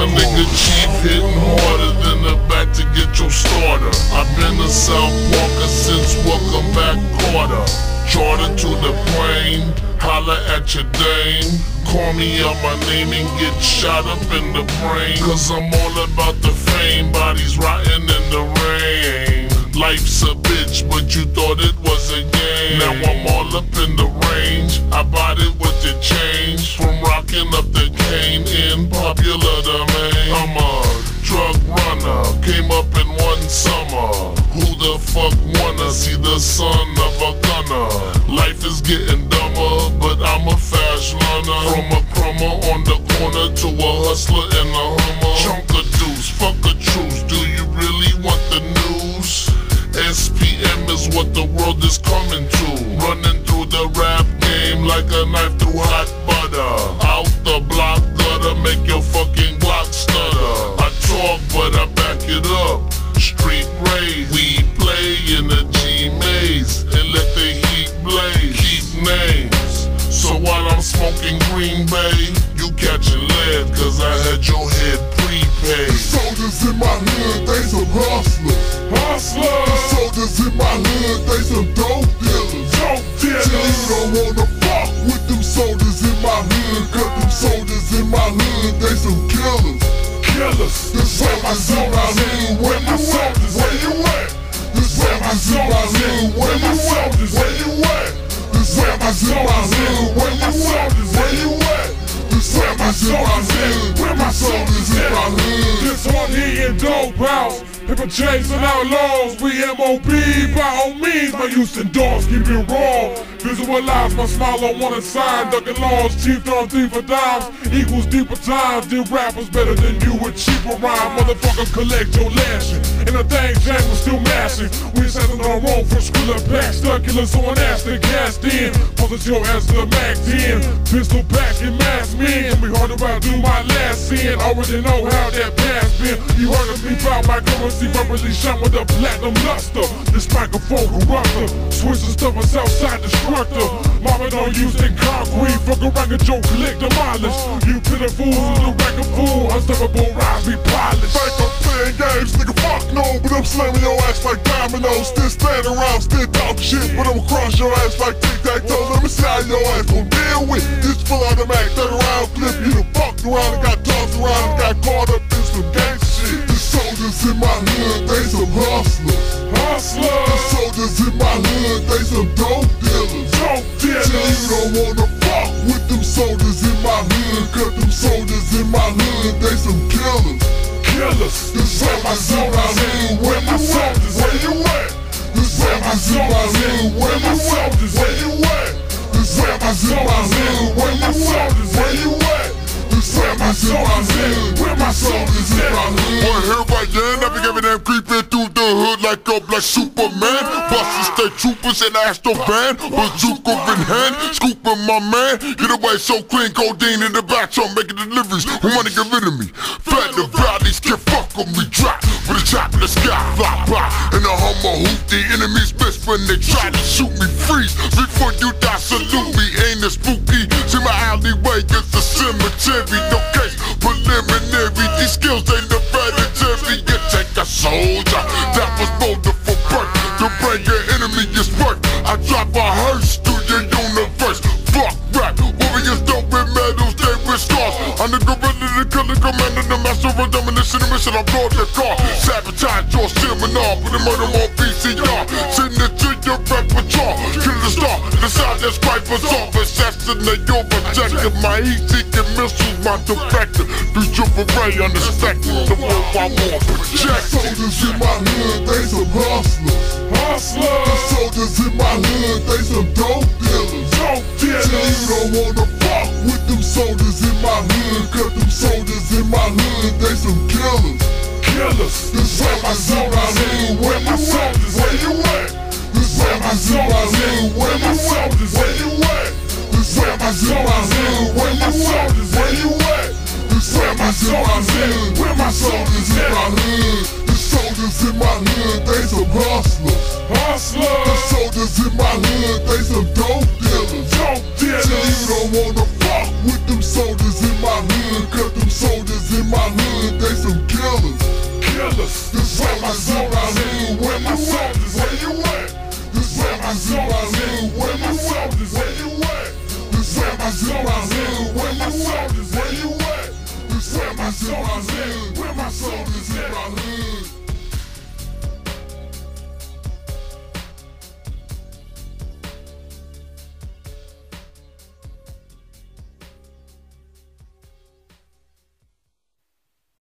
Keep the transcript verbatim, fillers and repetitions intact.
nigga Chief hitting harder than the back to get your starter. I've been a South Walker since Welcome Back Carter. Charter to the plane, holla at your dame. Call me out my name and get shot up in the brain. Cause I'm all about the fame, bodies rotting in the rain. Life's a bitch, but you thought it was a game. Now I'm all up in the range, I bought it with the change. From rocking up the cane in popular domain. I'm a drug runner, came up in one summer. Who the fuck wanna see the son of a gunner? Life is getting dumber, but I'm a fast runner. From a crummer on the corner to a hustler in a Hummer. Chunk of deuce, fuck a truce, do you really want the news? S P M is what the world is coming to. Running through the rap game like a knife through hot butter. Out the block gutter, make your fucking block stutter. I talk but I back it up. Street raid, we play in the G maze and let the heat blaze. Keep names. So while I'm smoking Green Bay, you catching lead cause I had your head prepaid. The soldiers in my hood, they some hustlers. Hustlers. The soldiers in my hood, they some dope dealers. Dope dealers. See, you don't wanna fuck with them soldiers in my hood, cause them soldiers in my hood, they some killers. Killers. The soldiers in my hood, where you at? Where you at? The soldiers in my hood, where you at? Where you at? The soldiers in my hood, where you at? Where you at? The soldiers in my hood, where my soldiers in my hood. This one here in Dope House, people chasing outlaws, we M O B by all means. My Houston dogs keep it raw. Visualize my smile on one side, ducking laws, chief on three for dimes, equals deeper times. Then rappers better than you with cheaper rhyme. Motherfucker collect your lashing, and the thing Jack was still mashing. We setting on wrong for skrilla pack, stuck killers on ass, then gassed in. Posted your ass to the Mac ten, pistol pack and mask men. We heard about do my last sin, already know how that past been. You heard of me about my currency, verbally shot with a platinum luster. This microphone corrupter, switching stuff us outside destructor. Mama don't use the concrete, fuck around and Joe click demolish. You pitiful, the record fool, unstoppable rhymes be polished. Think I'm playing games, nigga, fuck no, but I'm slamming your ass like dominoes. Still stand around, still talk shit, but I'ma cross your ass like tic-tac-toe. Let me see how your ass gon' deal with this full automatic thirty round clip. You done fucked around and got tossed around and got caught up in some gangsta shit. The soldiers in my hood, they some hustlers. Hustlers. The soldiers in my hood, they some dope dealers. Dope dealers. See, you don't wanna fuck with them soldiers in my hood, cause them soldiers in my hood, they some killers. Killers. The soldiers in my hood, where my soldiers, where you at? The soldiers in my hood, where my soldiers, where you at? The soldiers in my hood, where my soldiers, where you at? The soldiers in my hood, where my soldiers in my hood. Well, here I am, I be giving them creeping through the hood like a black Superman. Bustin' state troopers in Astro van, bazooka in hand, scooping my man. Get away so clean, codeine in the back, so I'm making deliveries. Who wanna get rid of me? Fat the valleys can't fuck with me. Drop with a chop in the sky, fly by in a Hummer hoop. The enemies miss when they try to shoot me. Freeze before you die, salute me. Ain't it spooky? See my alleyway is a cemetery. No case preliminary. These skills ain't the hereditary. You take a soldier that was molded for birth to bring your enemy his worth. I drop a hearse to your universe. Fuck rap, warriors don't wear medals, they wear scars. I'm the gorilla, the killer commander, the master of dominance in the mission. I'm blowing the car. Sabotage your seminar, put a murder on V C R. Send it to your repertoire. Kill the star, decide that's right for off. Assassinate your objective. My heat-seeking missiles, my directive. Future array, unexpected. The world I want, project. Soldiers in my hood, they some hustlers. Hustlers. The soldiers in my hood, they some dope dealers. Dope dealers. See, you don't wanna fuck with them soldiers in my hood, cause them soldiers in my hood, they some killers. Killers. The soldiers in my hood, where my soldiers, where you at? The soldiers in my hood, where my soldiers, where you at? The soldiers in my hood, where my soldiers, where you at? The soldiers in my hood, where my soldiers in my hood. The soldiers in my hood, they some hustlers. Hustlers. The soldiers in my hood, they some dope dealers. Dope dealers. See, you don't wanna fuck with them soldiers in my hood, cause them soldiers in my hood, soldiers. This where my soldiers live. Where my soldiers? Where you at? This where my soldiers live. Where my soldiers? Where you at? This where my soldiers live. Where my soldiers? Where you at? This where my soldiers live. Where my soldiers live.